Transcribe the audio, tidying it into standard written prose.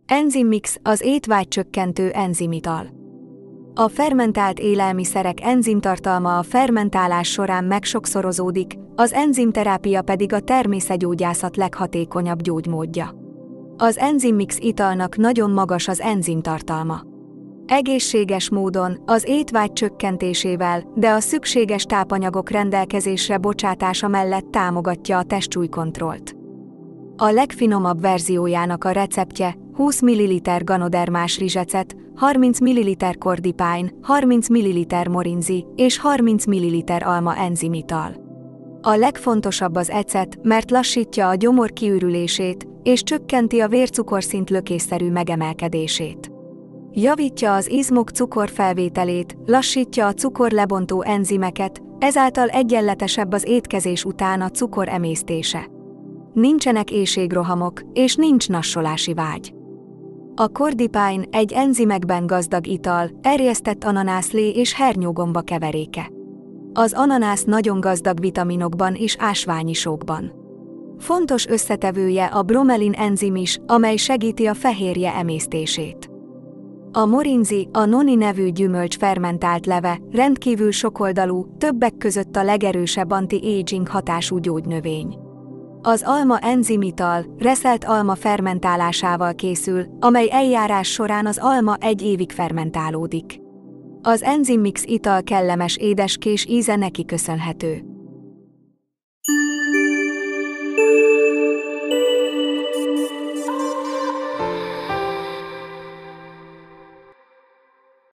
Enzimmix az étvágycsökkentő enzimital. A fermentált élelmiszerek enzimtartalma a fermentálás során megsokszorozódik, az enzimterápia pedig a természetgyógyászat leghatékonyabb gyógymódja. Az Enzimmix italnak nagyon magas az enzimtartalma. Egészséges módon, az étvágy csökkentésével, de a szükséges tápanyagok rendelkezésre bocsátása mellett támogatja a testsúlykontrollt. A legfinomabb verziójának a receptje 20 ml ganodermás rizsecet, 30 ml kordipájn, 30 ml morinzi és 30 ml alma enzimital. A legfontosabb az ecet, mert lassítja a gyomor kiürülését, és csökkenti a vércukorszint lökésszerű megemelkedését. Javítja az izmok cukorfelvételét, lassítja a cukorlebontó enzimeket, ezáltal egyenletesebb az étkezés után a cukor emésztése. Nincsenek éhségrohamok, és nincs nassolási vágy. A kordipájn egy enzimekben gazdag ital, erjesztett ananászlé és hernyógomba keveréke. Az ananász nagyon gazdag vitaminokban és ásványisókban. Fontos összetevője a bromelin enzim is, amely segíti a fehérje emésztését. A morinzi, a noni nevű gyümölcs fermentált leve, rendkívül sokoldalú, többek között a legerősebb anti-aging hatású gyógynövény. Az alma enzimital, reszelt alma fermentálásával készül, amely eljárás során az alma 1 évig fermentálódik. Az Enzimmix ital kellemes édeskés íze neki köszönhető.